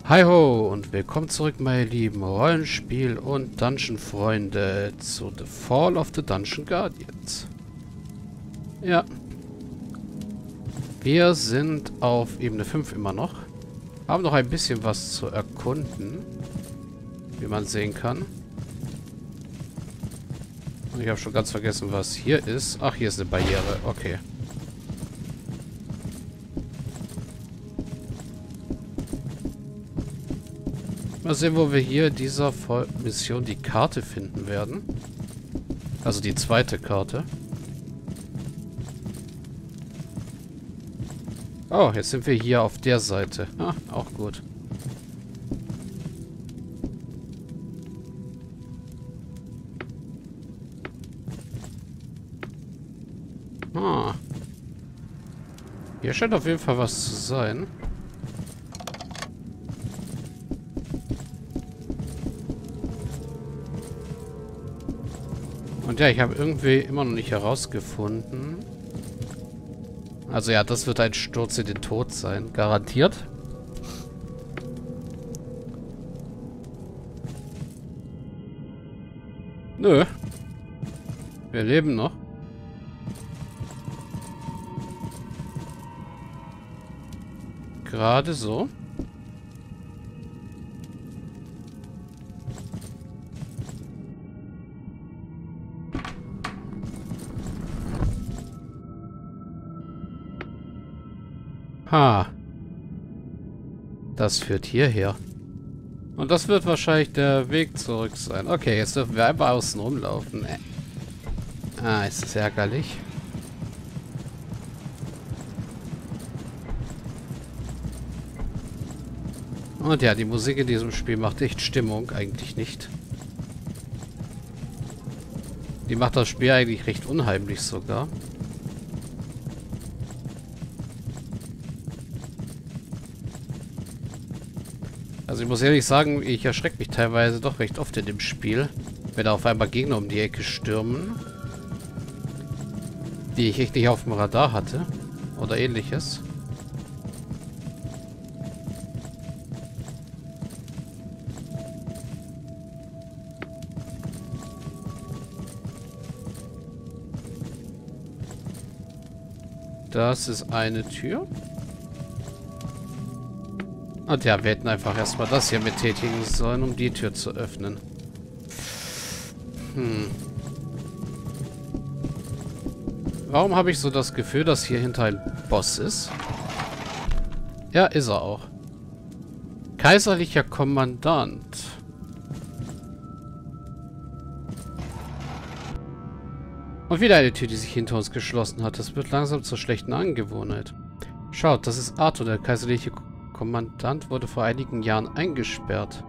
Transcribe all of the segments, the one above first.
Hi ho und willkommen zurück, meine lieben Rollenspiel- und Dungeon-Freunde zu The Fall of the Dungeon Guardians. Ja, wir sind auf Ebene 5 immer noch. Haben noch ein bisschen was zu erkunden, wie man sehen kann. Ich habe schon ganz vergessen, was hier ist. Ach, hier ist eine Barriere. Okay. Mal sehen, wo wir hier dieser Mission die Karte finden werden. Also die zweite Karte. Oh, jetzt sind wir hier auf der Seite. Ah, auch gut. Ah. Hier scheint auf jeden Fall was zu sein. Und ja, ich habe irgendwie immer noch nicht herausgefunden. Also ja, das wird ein Sturz in den Tod sein. Garantiert. Nö. Wir leben noch. Gerade so. Ha. Das führt hierher. Und das wird wahrscheinlich der Weg zurück sein. Okay, jetzt dürfen wir einfach außen rumlaufen. Ah, ist das ärgerlich. Und ja, die Musik in diesem Spiel macht echt Stimmung. Eigentlich nicht. Die macht das Spiel eigentlich recht unheimlich sogar. Also ich muss ehrlich sagen, ich erschrecke mich teilweise doch recht oft in dem Spiel, wenn da auf einmal Gegner um die Ecke stürmen, die ich echt nicht auf dem Radar hatte oder ähnliches. Das ist eine Tür. Und ja, wir hätten einfach erstmal das hier betätigen sollen, um die Tür zu öffnen. Warum habe ich so das Gefühl, dass hier hinter ein Boss ist? Ja, ist er auch. Kaiserlicher Kommandant. Und wieder eine Tür, die sich hinter uns geschlossen hat. Das wird langsam zur schlechten Angewohnheit. Schaut, das ist Arthur, der kaiserliche Kommandant wurde vor einigen Jahren eingesperrt.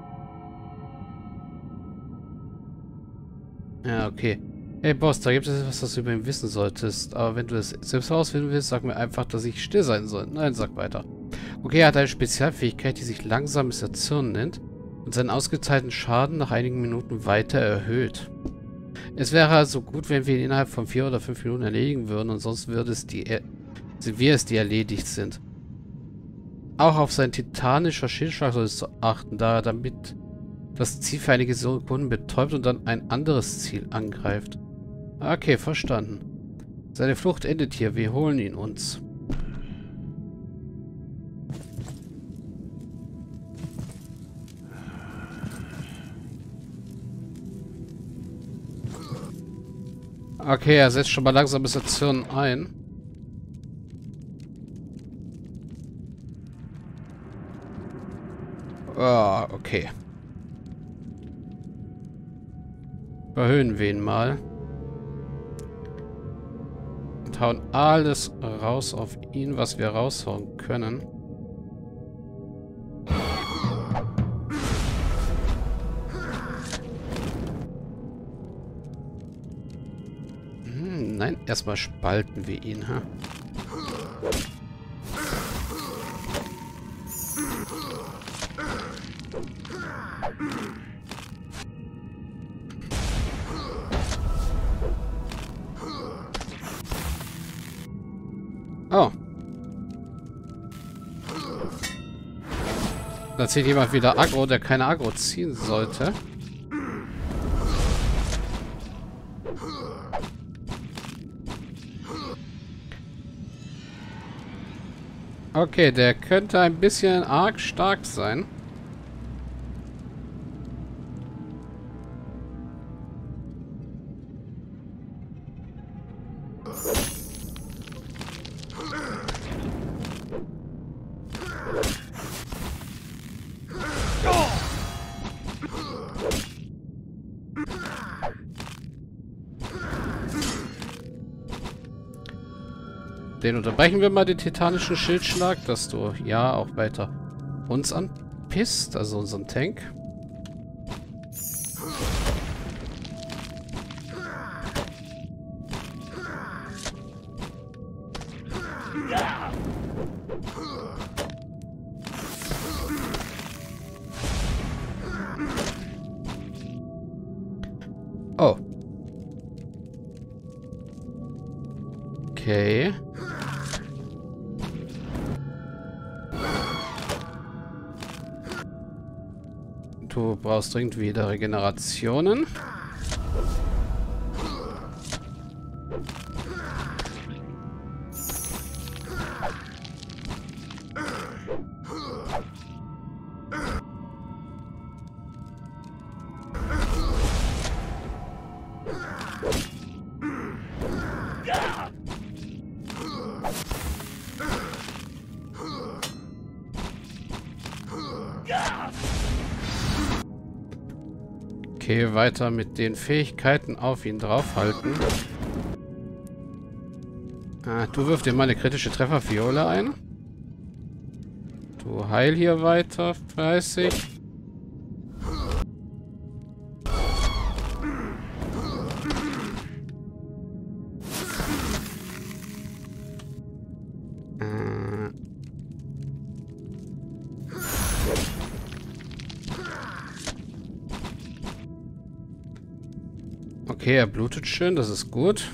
Ja, okay. Hey Boss, da gibt es etwas, was du über ihn wissen solltest. Aber wenn du es selbst herausfinden willst, sag mir einfach, dass ich still sein soll. Nein, sag weiter. Okay, er hat eine Spezialfähigkeit, die sich langsames Erzürnen nennt und seinen ausgeteilten Schaden nach einigen Minuten weiter erhöht. Es wäre also gut, wenn wir ihn innerhalb von 4 oder 5 Minuten erledigen würden, und sonst sind wir es, die erledigt sind. Auch auf sein titanischer Schildschlag solltest du achten, da er damit das Ziel für einige Sekunden betäubt und dann ein anderes Ziel angreift. Okay, verstanden. Seine Flucht endet hier. Wir holen ihn uns. Okay, er setzt schon mal langsames Erzürnen ein. Ah, okay. Erhöhen wir ihn mal. Und hauen alles raus auf ihn, was wir raushauen können. Nein, erstmal spalten wir ihn, ha? Oh. Da zieht jemand wieder Aggro, der keine Aggro ziehen sollte. Okay, der könnte ein bisschen arg stark sein. Den unterbrechen wir mal, den titanischen Schildschlag, dass du ja auch weiter uns anpisst, also unseren Tank. Oh. Okay. Du brauchst dringend wieder Regenerationen. Okay, weiter mit den Fähigkeiten auf ihn draufhalten. Du wirf dir mal eine kritische Trefferfiole ein. Du heil hier weiter, fleißig. Okay, er blutet schön, das ist gut.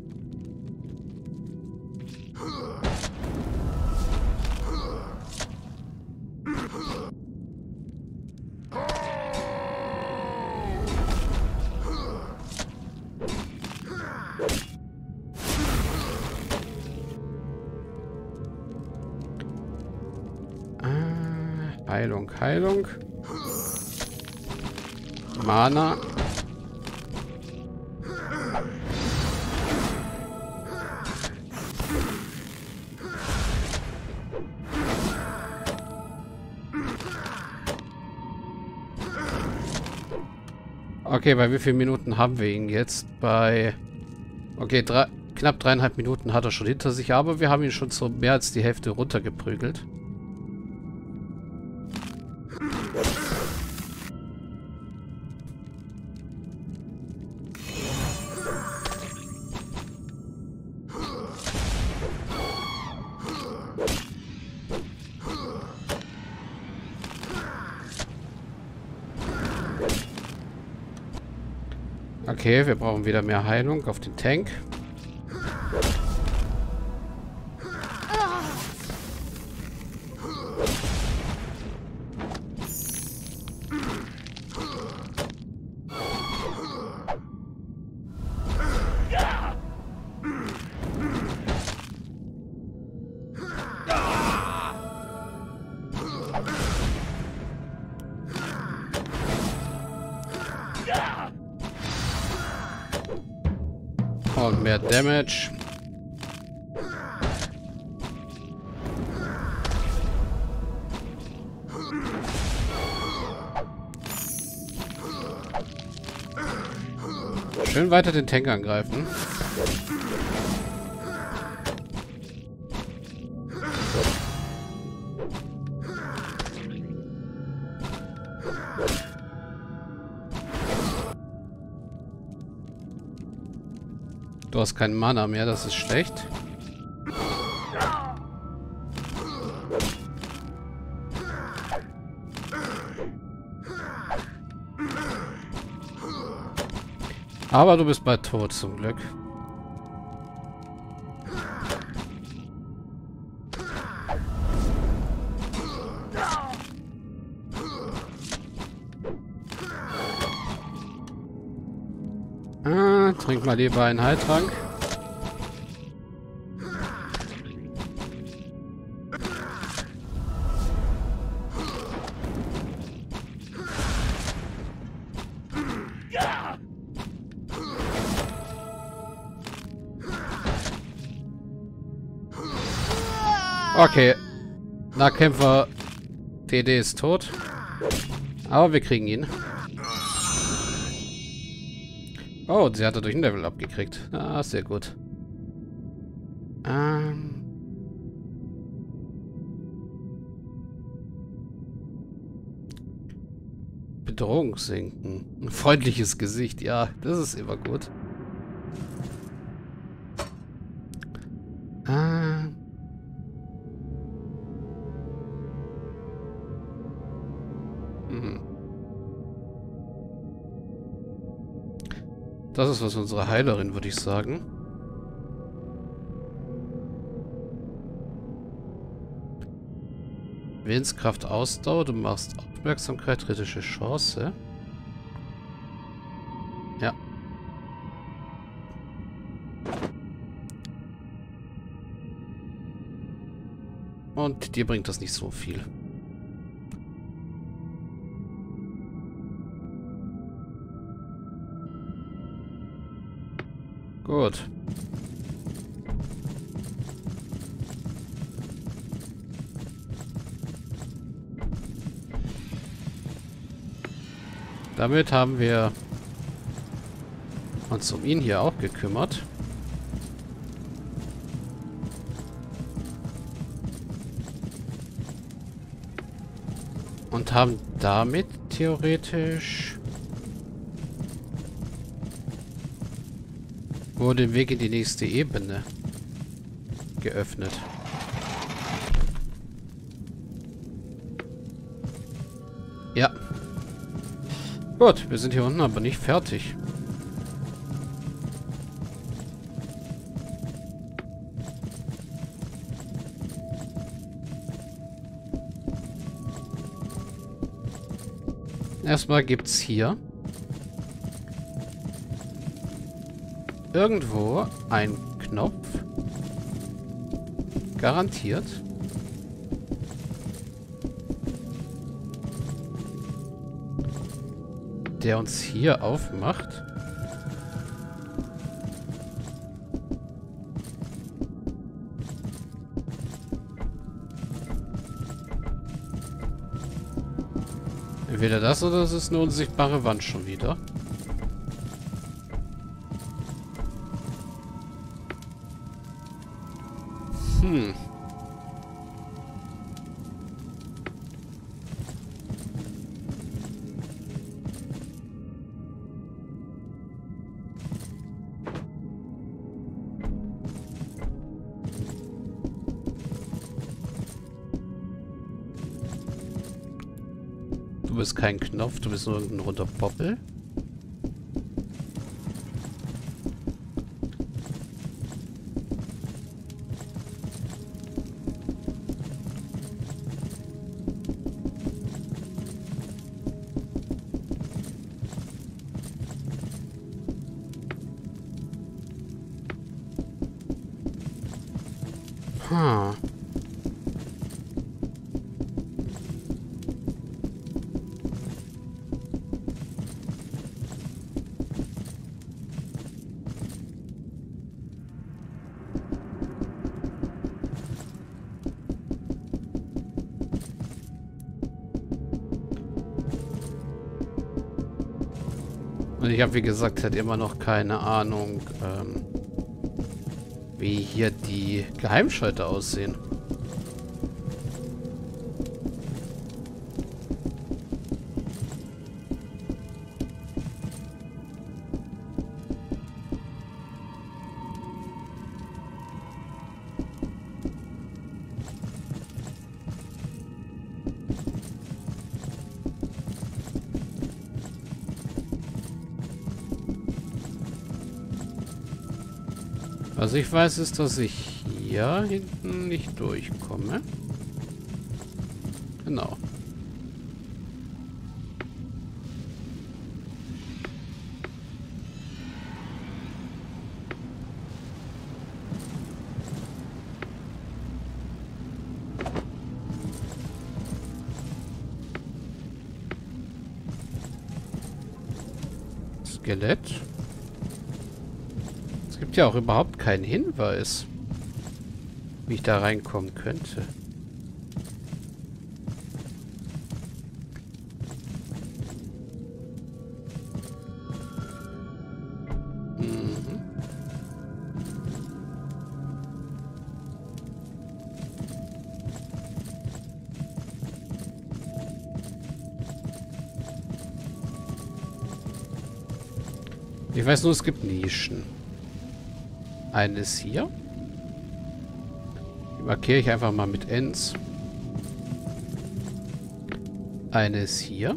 Heilung, Heilung. Mana. Okay, bei wie vielen Minuten haben wir ihn jetzt? Bei... Okay, knapp 3,5 Minuten hat er schon hinter sich, aber wir haben ihn schon so mehr als die Hälfte runtergeprügelt. Okay, wir brauchen wieder mehr Heilung auf den Tank. Und mehr Damage. Schön weiter den Tank angreifen. Du hast keinen Mana mehr, das ist schlecht. Aber du bist bald tot, zum Glück. Trink mal lieber einen Heiltrank. Okay. Nahkämpfer DD ist tot. Aber wir kriegen ihn. Oh, sie hat er durch ein Level abgekriegt. Ah, sehr gut. Bedrohung senken. Ein freundliches Gesicht. Ja, das ist immer gut. Das ist was für unsere Heilerin, würde ich sagen. Willenskraft, Ausdauer, du machst Aufmerksamkeit, kritische Chance. Ja. Und dir bringt das nicht so viel. Gut. Damit haben wir uns um ihn hier auch gekümmert. Und haben damit theoretisch wurde den Weg in die nächste Ebene geöffnet. Ja. Gut, wir sind hier unten aber nicht fertig. Erstmal gibt's hier irgendwo einen Knopf. Garantiert. Der uns hier aufmacht. Entweder das oder es ist eine unsichtbare Wand schon wieder. Du bist kein Knopf, du bist nur irgendein runder Poppel. Hm. Und ich habe, wie gesagt, halt immer noch keine Ahnung, wie hier die Geheimschalter aussehen. Was ich weiß, ist, dass ich hier hinten nicht durchkomme. Genau. Skelett. Es gibt ja auch überhaupt keinen Hinweis, wie ich da reinkommen könnte. Ich weiß nur, es gibt Nischen. Eines hier. Die markiere ich einfach mal mit Ns. Eines hier.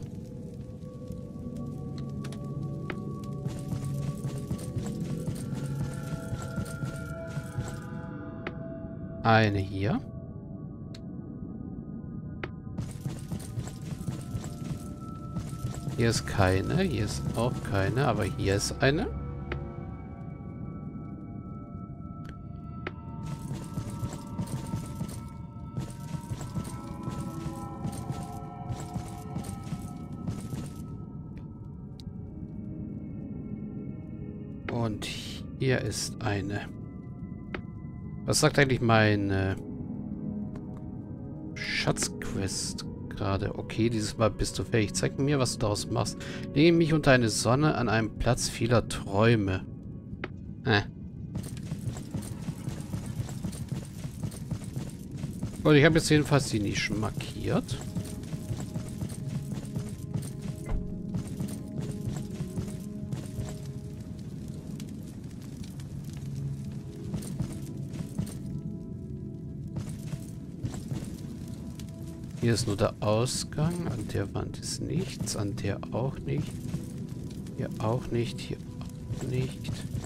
Eine hier. Hier ist keine, hier ist auch keine, aber hier ist eine. Und hier ist eine. Was sagt eigentlich meine Schatzquest gerade? Okay, dieses Mal bist du fähig. Zeig mir, was du daraus machst. Lege mich unter eine Sonne an einem Platz vieler Träume. Und ich habe jetzt jedenfalls die Nischen markiert. Hier ist nur der Ausgang. An der Wand ist nichts. An der auch nicht. Hier auch nicht. Hier auch nicht.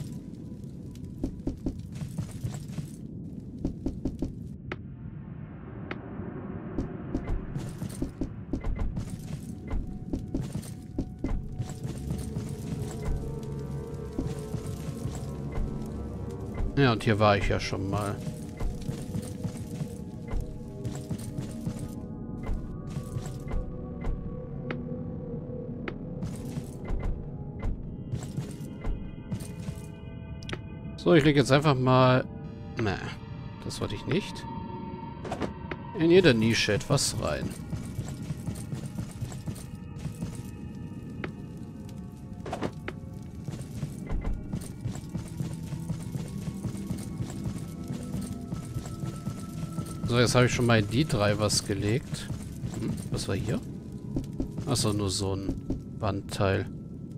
Ja, und hier war ich ja schon mal. So, ich lege jetzt einfach mal... Na, das wollte ich nicht. In jeder Nische etwas rein. So, jetzt habe ich schon mal in die drei was gelegt. Was war hier? Achso, nur so ein Wandteil.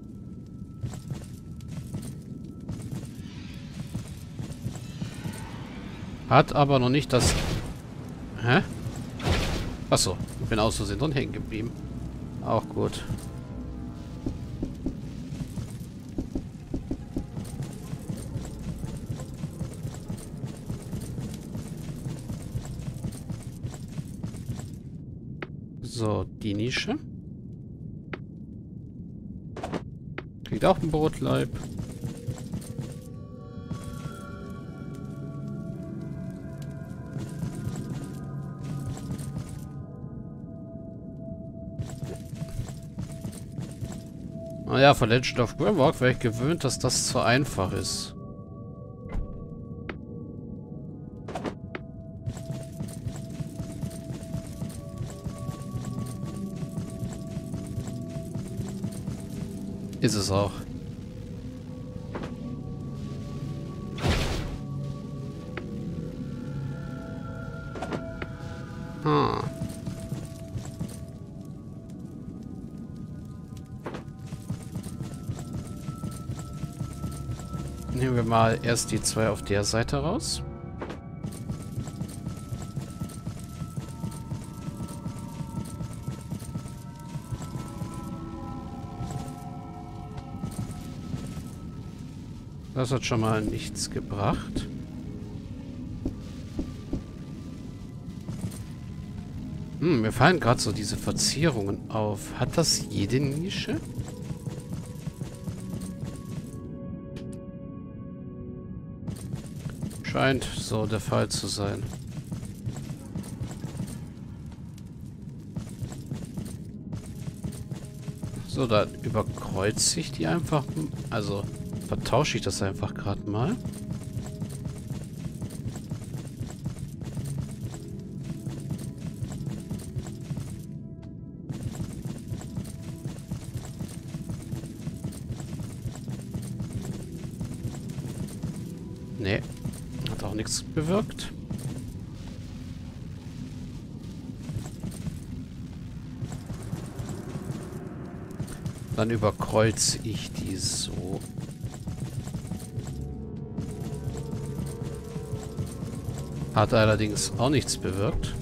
Hat aber noch nicht das... Hä? Achso, ich bin aus Versehen drin hängen geblieben. Auch gut. So, die Nische. Kriegt auch ein Brotleib. Naja, von Legend of Grimrock wäre ich gewöhnt, dass das zu einfach ist. Ist es auch. Nehmen wir mal erst die zwei auf der Seite raus. Das hat schon mal nichts gebracht. Mir fallen gerade so diese Verzierungen auf. Hat das jede Nische? Scheint so der Fall zu sein. So, dann überkreuze ich die einfach. Also vertausche ich das einfach gerade mal. Nee, hat auch nichts bewirkt. Dann überkreuze ich die so. Hat allerdings auch nichts bewirkt.